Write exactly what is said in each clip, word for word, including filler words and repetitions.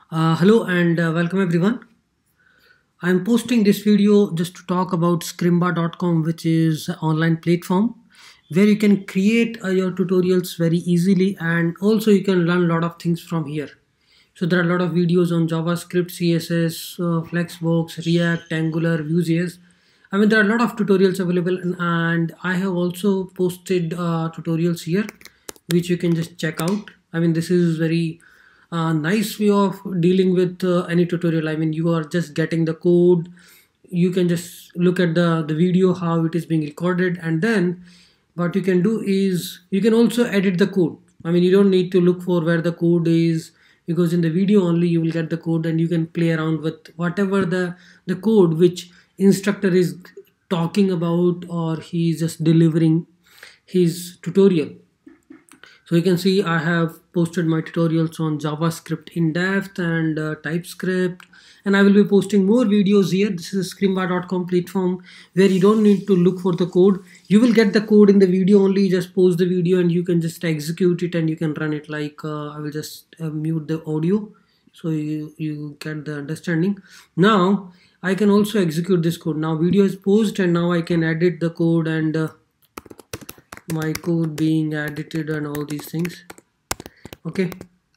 Uh, hello and uh, welcome everyone. I'm posting this video just to talk about scrimba dot com, which is an online platform where you can create uh, your tutorials very easily, and also you can learn a lot of things from here. So there are a lot of videos on JavaScript, C S S, uh, Flexbox, React, Angular, Vue.js. I mean, there are a lot of tutorials available, and, and I have also posted uh, tutorials here which you can just check out. I mean, this is very uh, nice way of dealing with uh, any tutorial. I mean, you are just getting the code, you can just look at the the video how it is being recorded, and then what you can do is you can also edit the code. I mean, you don't need to look for where the code is, because in the video only you will get the code, and you can play around with whatever the the code which instructor is talking about, or he is just delivering his tutorial. So you can see I have posted my tutorials on JavaScript in depth and uh, TypeScript, and I will be posting more videos here. This is a scrimba dot com platform where you don't need to look for the code. You will get the code in the video only. You just pause the video and you can just execute it and you can run it. Like uh, I will just uh, mute the audio so you, you get the understanding. Now I can also execute this code. Now video is paused and now I can edit the code and uh, my code being edited and all these things. Okay,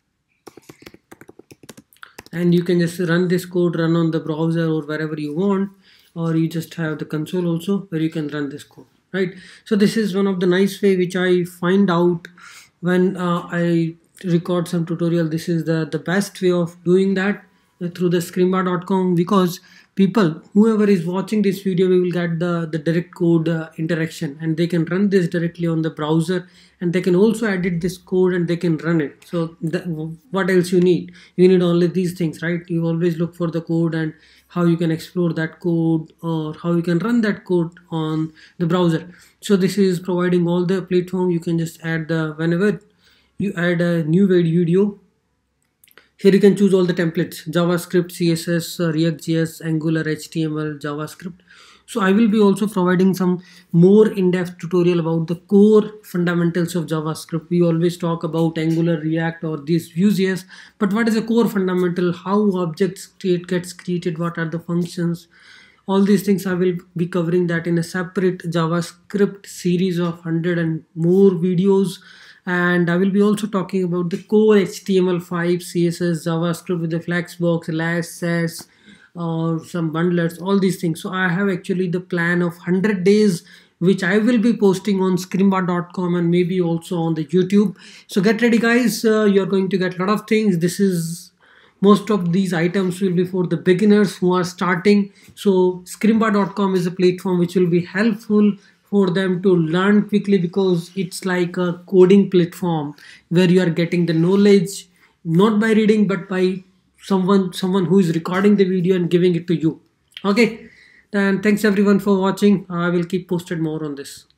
and you can just run this code, run on the browser or wherever you want, or you just have the console also where you can run this code, right? So this is one of the nice way which I find out when uh, I record some tutorial. This is the the best way of doing that uh, through the scrimba dot com, because people, whoever is watching this video, we will get the the direct code uh, interaction, and they can run this directly on the browser, and they can also edit this code and they can run it. So the, what else you need? You need only these things, right? You always look for the code and how you can explore that code or how you can run that code on the browser. So this is providing all the platform. You can just add the whenever you add a new video. Here you can choose all the templates: JavaScript, C S S, uh, React.js, Angular, H T M L, JavaScript. So I will be also providing some more in-depth tutorial about the core fundamentals of JavaScript. We always talk about Angular, React, or these Vue.js, but what is the core fundamental? How objects create gets created? What are the functions? All these things I will be covering that in a separate JavaScript series of one hundred and more videos. And I will be also talking about the core H T M L five, C S S, JavaScript with the Flexbox, Elastics, or some bundlers, all these things. So I have actually the plan of one hundred days, which I will be posting on scrimba dot com and maybe also on the YouTube. So get ready, guys. Uh, you're going to get a lot of things. This is most of these items will be for the beginners who are starting. So scrimba dot com is a platform which will be helpful for them to learn quickly, because it's like a coding platform where you are getting the knowledge not by reading but by someone someone who is recording the video and giving it to you. Okay, then thanks everyone for watching. I will keep posted more on this.